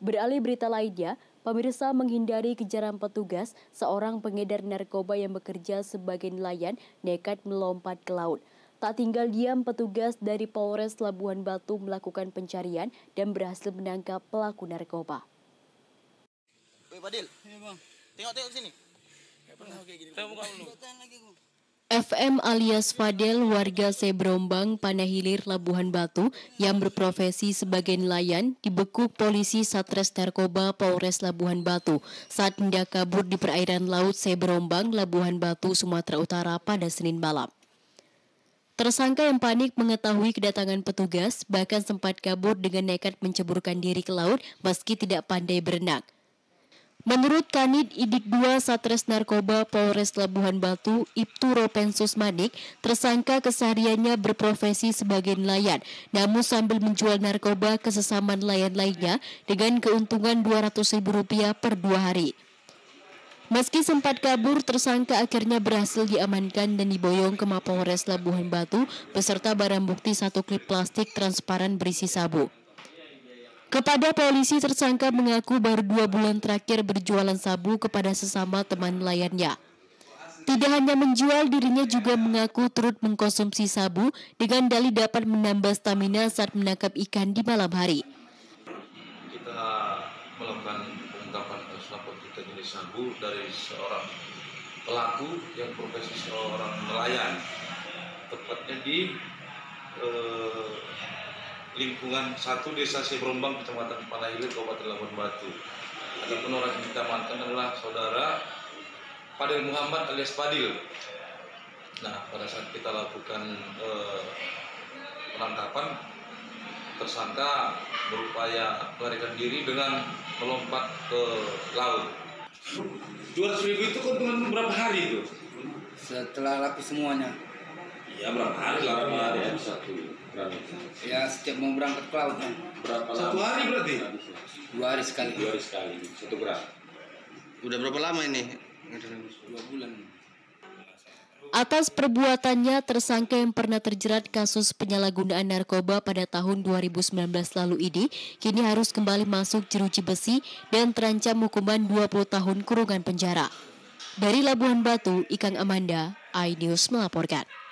Beralih berita lainnya, pemirsa menghindari kejaran petugas, seorang pengedar narkoba yang bekerja sebagai nelayan nekat melompat ke laut. Tak tinggal diam, petugas dari Polres Labuhan Batu melakukan pencarian dan berhasil menangkap pelaku narkoba. Woi Fadil, iya bang. Tengok sini. FM alias Fadel, warga Sebrombang, Panahilir, Labuhan Batu yang berprofesi sebagai nelayan dibekuk polisi Satres Narkoba Polres Labuhan Batu saat hendak kabur di perairan laut Sebrombang, Labuhan Batu, Sumatera Utara pada Senin malam. Tersangka yang panik mengetahui kedatangan petugas bahkan sempat kabur dengan nekat menceburkan diri ke laut meski tidak pandai berenang. Menurut Kanit Idik 2 Satres Narkoba Polres Labuhan Batu, Ibtu Ropensus Manik, tersangka kesehariannya berprofesi sebagai nelayan, namun sambil menjual narkoba ke sesama nelayan lainnya dengan keuntungan Rp200.000 per 2 hari. Meski sempat kabur, tersangka akhirnya berhasil diamankan dan diboyong ke Mapolres Labuhan Batu beserta barang bukti 1 klip plastik transparan berisi sabu. Kepada polisi, tersangka mengaku baru 2 bulan terakhir berjualan sabu kepada sesama teman nelayannya. Tidak hanya menjual, dirinya juga mengaku turut mengkonsumsi sabu dengan dalih dapat menambah stamina saat menangkap ikan di malam hari. Kita melakukan pengungkapan kasus narkotika jenis sabu dari seorang pelaku yang profesi seorang nelayan, tepatnya di lingkungan 1 Desa Sebrombang, Kecamatan Panahilir, Kabupaten Labuhan Batu. Adapun orang yang diamankan adalah saudara Fadil Muhammad alias Fadil. Nah, pada saat kita lakukan penangkapan, tersangka berupaya melarikan diri dengan melompat ke laut. 200.000 itu keuntungan berapa hari itu? Setelah laku semuanya. Ya, berapa hari? 8 hari ya, satu. Ya, setiap mau berangkat ke laut. Berapa Satu lama? hari berarti? 2 hari sekali. 2 hari sekali, 1 gram. Udah berapa lama ini? 2 bulan. Atas perbuatannya, tersangka yang pernah terjerat kasus penyalahgunaan narkoba pada tahun 2019 lalu ini kini harus kembali masuk jeruji besi dan terancam hukuman 20 tahun kurungan penjara. Dari Labuhan Batu, Ikang Amanda, iNews melaporkan.